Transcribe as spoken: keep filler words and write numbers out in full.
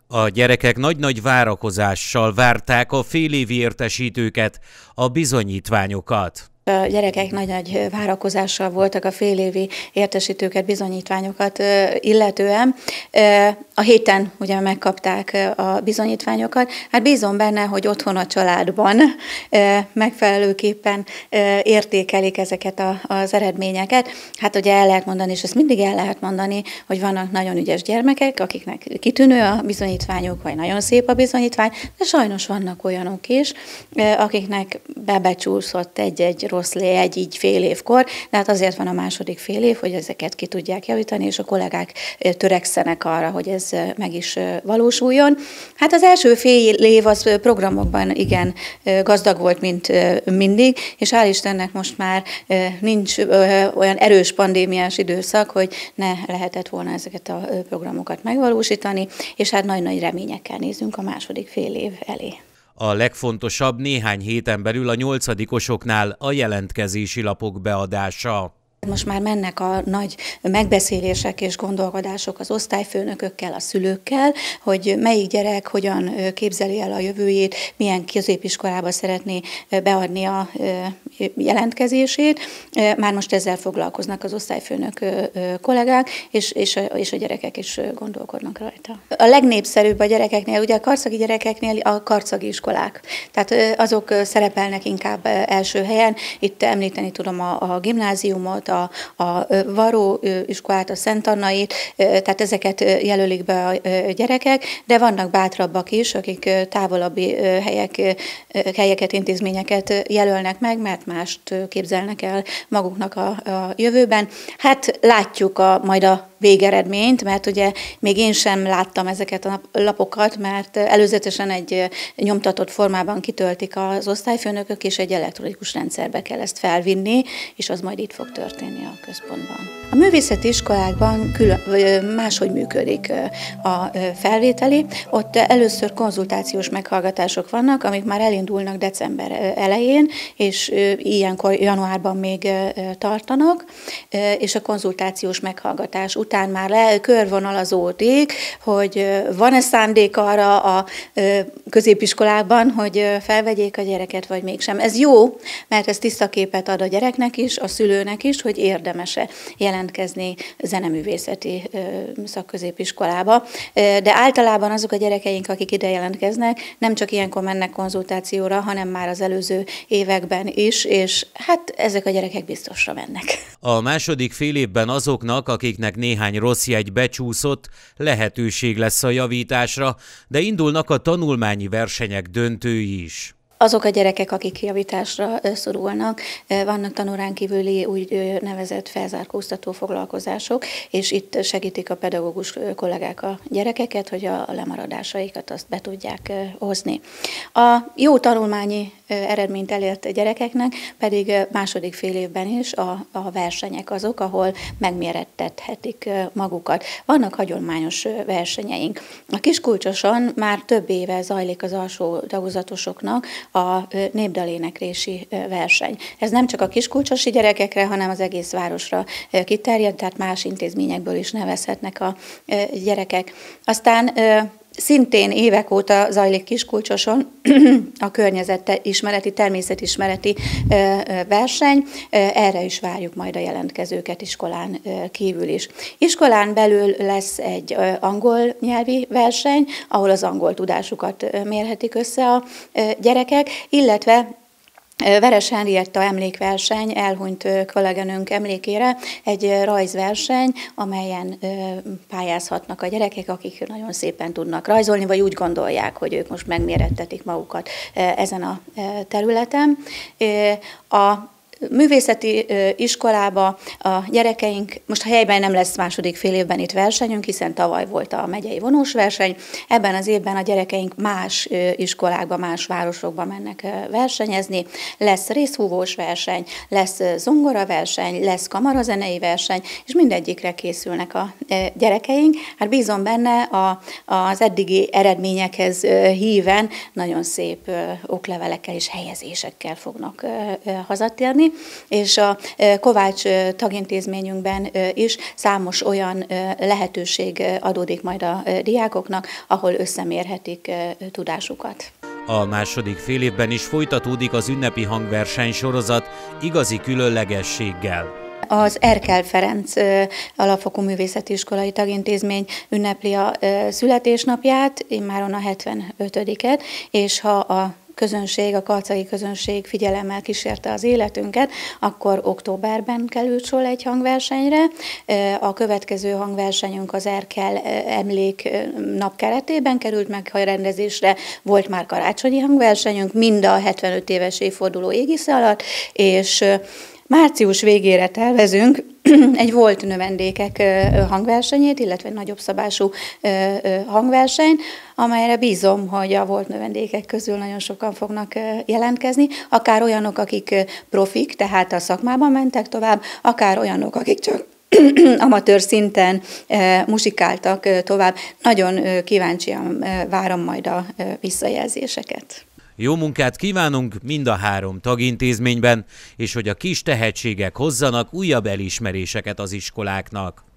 A gyerekek nagy-nagy várakozással várták a félévi értesítőket, a bizonyítványokat. A gyerekek nagy-nagy várakozással voltak a félévi értesítőket, bizonyítványokat illetően. A héten ugye megkapták a bizonyítványokat. Hát bízom benne, hogy otthon a családban megfelelőképpen értékelik ezeket az eredményeket. Hát ugye el lehet mondani, és ezt mindig el lehet mondani, hogy vannak nagyon ügyes gyermekek, akiknek kitűnő a bizonyítványuk, vagy nagyon szép a bizonyítvány, de sajnos vannak olyanok is, akiknek bebecsúszott egy-egy rossz légy így fél évkor, de hát azért van a második fél év, hogy ezeket ki tudják javítani, és a kollégák törekszenek arra, hogy ez meg is valósuljon. Hát az első fél év az programokban igen gazdag volt, mint mindig, és hál' Istennek most már nincs olyan erős pandémiás időszak, hogy ne lehetett volna ezeket a programokat megvalósítani, és hát nagy-nagy reményekkel nézünk a második fél év elé. A legfontosabb néhány héten belül a nyolcadikosoknál a jelentkezési lapok beadása. Most már mennek a nagy megbeszélések és gondolkodások az osztályfőnökökkel, a szülőkkel, hogy melyik gyerek hogyan képzeli el a jövőjét, milyen középiskolába szeretné beadni a jelentkezését. Már most ezzel foglalkoznak az osztályfőnök kollégák, és, és, a, és a gyerekek is gondolkodnak rajta. A legnépszerűbb a gyerekeknél, ugye a karcagi gyerekeknél a karcagi iskolák. Tehát azok szerepelnek inkább első helyen. Itt említeni tudom a, a gimnáziumot, a, a Varró iskolát, a Szent Annait, tehát ezeket jelölik be a gyerekek, de vannak bátrabbak is, akik távolabbi helyek, helyeket, intézményeket jelölnek meg, mert mást képzelnek el maguknak a, a jövőben. Hát látjuk a, majd a végeredményt, mert ugye még én sem láttam ezeket a lapokat, mert előzetesen egy nyomtatott formában kitöltik az osztályfőnökök, és egy elektronikus rendszerbe kell ezt felvinni, és az majd itt fog történni a központban. A művészeti iskolákban külön, máshogy működik a felvételi. Ott először konzultációs meghallgatások vannak, amik már elindulnak december elején, és ilyenkor januárban még tartanak, és a konzultációs meghallgatás után már le, körvonalazódik, hogy van-e szándék arra a középiskolákban, hogy felvegyék a gyereket, vagy mégsem. Ez jó, mert ez tiszta képet ad a gyereknek is, a szülőnek is, hogy érdemes-e jelentkezni zeneművészeti szakközépiskolába. De általában azok a gyerekeink, akik ide jelentkeznek, nem csak ilyenkor mennek konzultációra, hanem már az előző években is, és hát ezek a gyerekek biztosra mennek. A második fél évben azoknak, akiknek néhány rossz jegy becsúszott, lehetőség lesz a javításra, de indulnak a tanulmányi versenyek döntői is. Azok a gyerekek, akik javításra szorulnak, vannak tanórán kívüli úgy nevezett felzárkóztató foglalkozások, és itt segítik a pedagógus kollégák a gyerekeket, hogy a lemaradásaikat azt be tudják hozni. A jó tanulmányi eredményt elért gyerekeknek pedig második fél évben is a, a versenyek azok, ahol megmérettethetik magukat. Vannak hagyományos versenyeink. A Kiskulcsoson már több éve zajlik az alsó tagozatosoknak a népdaléneklési verseny. Ez nem csak a kiskulcsosi gyerekekre, hanem az egész városra kiterjed, tehát más intézményekből is nevezhetnek a gyerekek. Aztán szintén évek óta zajlik Kiskulcsoson a környezetismereti, természetismereti verseny, erre is várjuk majd a jelentkezőket iskolán kívül is. Iskolán belül lesz egy angol nyelvi verseny, ahol az angol tudásukat mérhetik össze a gyerekek, illetve Veres Henrietta emlékverseny, elhunyt kolléganőnk emlékére, egy rajzverseny, amelyen pályázhatnak a gyerekek, akik nagyon szépen tudnak rajzolni, vagy úgy gondolják, hogy ők most megmérettetik magukat ezen a területen. A művészeti iskolába a gyerekeink, most a helyben nem lesz második fél évben itt versenyünk, hiszen tavaly volt a megyei vonós verseny, ebben az évben a gyerekeink más iskolákba, más városokba mennek versenyezni, lesz részhúvós verseny, lesz zongoraverseny, lesz kamarazenei verseny, és mindegyikre készülnek a gyerekeink. Hát bízom benne, a, az eddigi eredményekhez híven nagyon szép oklevelekkel és helyezésekkel fognak hazatérni. és a Kovács tagintézményünkben is számos olyan lehetőség adódik majd a diákoknak, ahol összemérhetik tudásukat. A második félévben is folytatódik az ünnepi hangverseny sorozat igazi különlegességgel. Az Erkel Ferenc Alapfokú Művészeti Iskolai Tagintézmény ünnepli a születésnapját, immáron a hetvenötödiket, és ha a közönség, a karcagi közönség figyelemmel kísérte az életünket, akkor októberben került sor egy hangversenyre. A következő hangversenyünk az Erkel emlék nap keretében került megrendezésre, volt már karácsonyi hangversenyünk, mind a hetvenöt éves évforduló égisze alatt, és március végére tervezünk egy volt növendékek hangversenyét, illetve egy nagyobb szabású hangverseny, amelyre bízom, hogy a volt növendékek közül nagyon sokan fognak jelentkezni, akár olyanok, akik profik, tehát a szakmában mentek tovább, akár olyanok, akik csak amatőr szinten musikáltak tovább. Nagyon kíváncsian várom majd a visszajelzéseket. Jó munkát kívánunk mind a három tagintézményben, és hogy a kis tehetségek hozzanak újabb elismeréseket az iskoláknak.